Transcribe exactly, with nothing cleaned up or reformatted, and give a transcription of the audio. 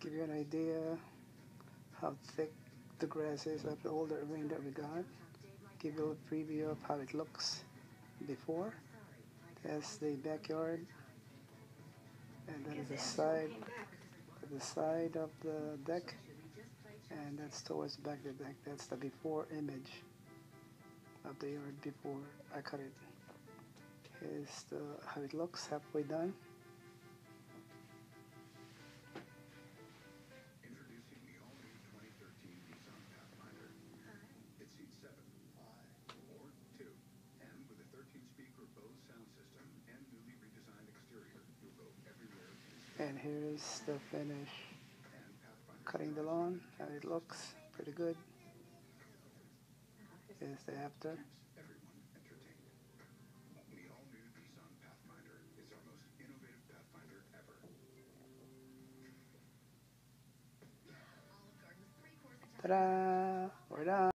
Give you an idea how thick the grass is of the older rain that we got. Give you a preview of how it looks before. That's the backyard, and that is the side, the side of the deck, and that's towards back the deck. That's the before image of the yard before I cut it. Here's the, how it looks halfway done. And here's the finish. Cutting the lawn, how it looks, pretty good. Here's the after. Ta-da! We're done.